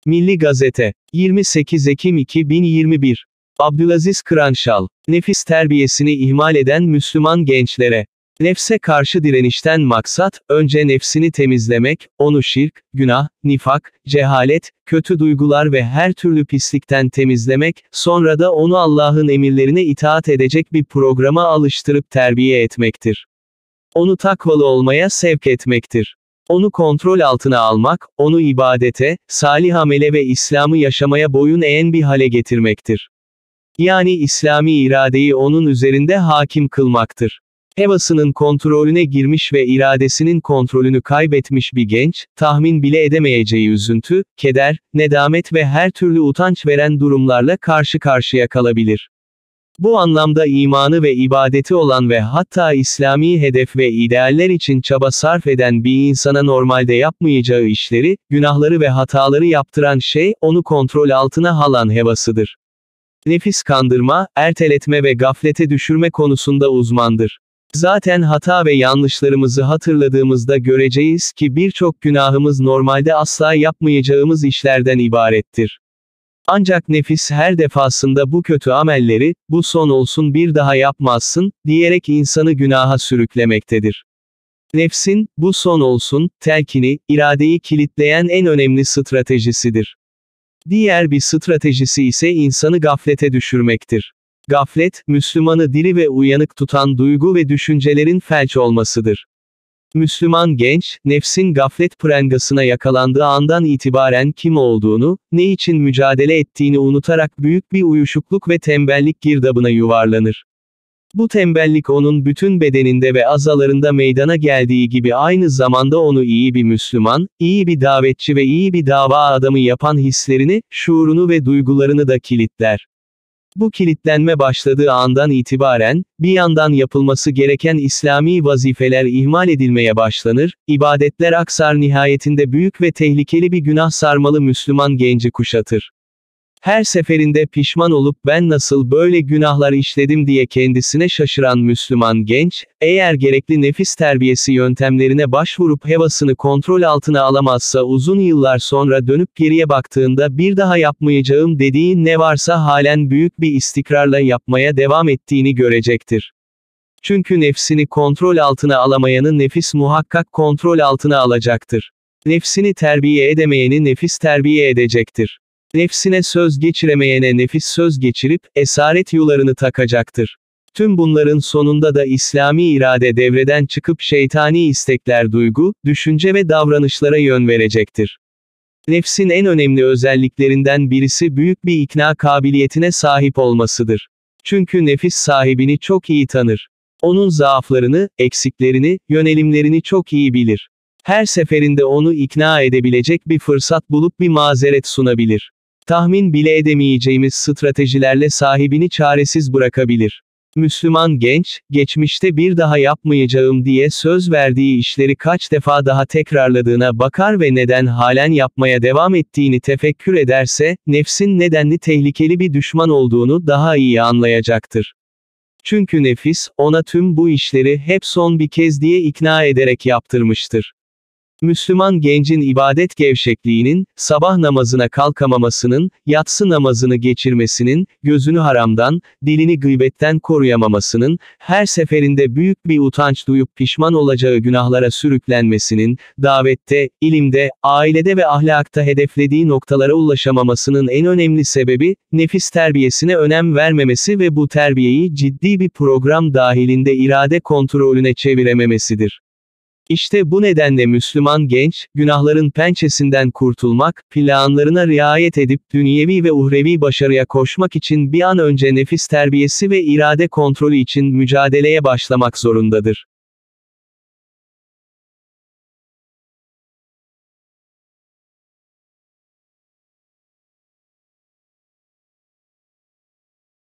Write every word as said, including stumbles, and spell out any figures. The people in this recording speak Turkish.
Milli Gazete. yirmi sekiz Ekim iki bin yirmi bir. Abdülaziz Kıranşal. Nefis terbiyesini ihmal eden Müslüman gençlere. Nefse karşı direnişten maksat, önce nefsini temizlemek, onu şirk, günah, nifak, cehalet, kötü duygular ve her türlü pislikten temizlemek, sonra da onu Allah'ın emirlerine itaat edecek bir programa alıştırıp terbiye etmektir. Onu takvalı olmaya sevk etmektir. Onu kontrol altına almak, onu ibadete, salih amele ve İslam'ı yaşamaya boyun eğen bir hale getirmektir. Yani İslami iradeyi onun üzerinde hakim kılmaktır. Hevasının kontrolüne girmiş ve iradesinin kontrolünü kaybetmiş bir genç, tahmin bile edemeyeceği üzüntü, keder, nedamet ve her türlü utanç veren durumlarla karşı karşıya kalabilir. Bu anlamda imanı ve ibadeti olan ve hatta İslami hedef ve idealler için çaba sarf eden bir insana normalde yapmayacağı işleri, günahları ve hataları yaptıran şey, onu kontrol altına alan hevasıdır. Nefis kandırma, erteletme ve gaflete düşürme konusunda uzmandır. Zaten hata ve yanlışlarımızı hatırladığımızda göreceğiz ki birçok günahımız normalde asla yapmayacağımız işlerden ibarettir. Ancak nefis her defasında bu kötü amelleri, bu son olsun bir daha yapmazsın, diyerek insanı günaha sürüklemektedir. Nefsin, bu son olsun, telkini, iradeyi kilitleyen en önemli stratejisidir. Diğer bir stratejisi ise insanı gaflete düşürmektir. Gaflet, Müslümanı diri ve uyanık tutan duygu ve düşüncelerin felç olmasıdır. Müslüman genç, nefsin gaflet prangasına yakalandığı andan itibaren kim olduğunu, ne için mücadele ettiğini unutarak büyük bir uyuşukluk ve tembellik girdabına yuvarlanır. Bu tembellik onun bütün bedeninde ve azalarında meydana geldiği gibi aynı zamanda onu iyi bir Müslüman, iyi bir davetçi ve iyi bir dava adamı yapan hislerini, şuurunu ve duygularını da kilitler. Bu kilitlenme başladığı andan itibaren, bir yandan yapılması gereken İslami vazifeler ihmal edilmeye başlanır, ibadetler aksar nihayetinde büyük ve tehlikeli bir günah sarmalı Müslüman genci kuşatır. Her seferinde pişman olup ben nasıl böyle günahlar işledim diye kendisine şaşıran Müslüman genç, eğer gerekli nefis terbiyesi yöntemlerine başvurup hevasını kontrol altına alamazsa uzun yıllar sonra dönüp geriye baktığında bir daha yapmayacağım dediği ne varsa halen büyük bir istikrarla yapmaya devam ettiğini görecektir. Çünkü nefsini kontrol altına alamayanı nefis muhakkak kontrol altına alacaktır. Nefsini terbiye edemeyeni nefis terbiye edecektir. Nefsine söz geçiremeyene nefis söz geçirip, esaret yularını takacaktır. Tüm bunların sonunda da İslami irade devreden çıkıp şeytani istekler duygu, düşünce ve davranışlara yön verecektir. Nefsin en önemli özelliklerinden birisi büyük bir ikna kabiliyetine sahip olmasıdır. Çünkü nefis sahibini çok iyi tanır. Onun zaaflarını, eksiklerini, yönelimlerini çok iyi bilir. Her seferinde onu ikna edebilecek bir fırsat bulup bir mazeret sunabilir. Tahmin bile edemeyeceğimiz stratejilerle sahibini çaresiz bırakabilir. Müslüman genç, geçmişte bir daha yapmayacağım diye söz verdiği işleri kaç defa daha tekrarladığına bakar ve neden halen yapmaya devam ettiğini tefekkür ederse, nefsin nedenli tehlikeli bir düşman olduğunu daha iyi anlayacaktır. Çünkü nefis, ona tüm bu işleri hep son bir kez diye ikna ederek yaptırmıştır. Müslüman gencin ibadet gevşekliğinin, sabah namazına kalkamamasının, yatsı namazını geçirmesinin, gözünü haramdan, dilini gıybetten koruyamamasının, her seferinde büyük bir utanç duyup pişman olacağı günahlara sürüklenmesinin, davette, ilimde, ailede ve ahlakta hedeflediği noktalara ulaşamamasının en önemli sebebi, nefis terbiyesine önem vermemesi ve bu terbiyeyi ciddi bir program dahilinde irade kontrolüne çevirememesidir. İşte bu nedenle Müslüman genç, günahların pençesinden kurtulmak, planlarına riayet edip dünyevi ve uhrevi başarıya koşmak için bir an önce nefis terbiyesi ve irade kontrolü için mücadeleye başlamak zorundadır.